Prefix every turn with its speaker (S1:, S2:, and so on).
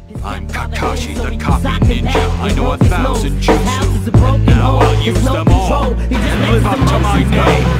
S1: I'm Kakashi the copy ninja. I know 1,000 jutsu, and now I'll use them all and live up to my name.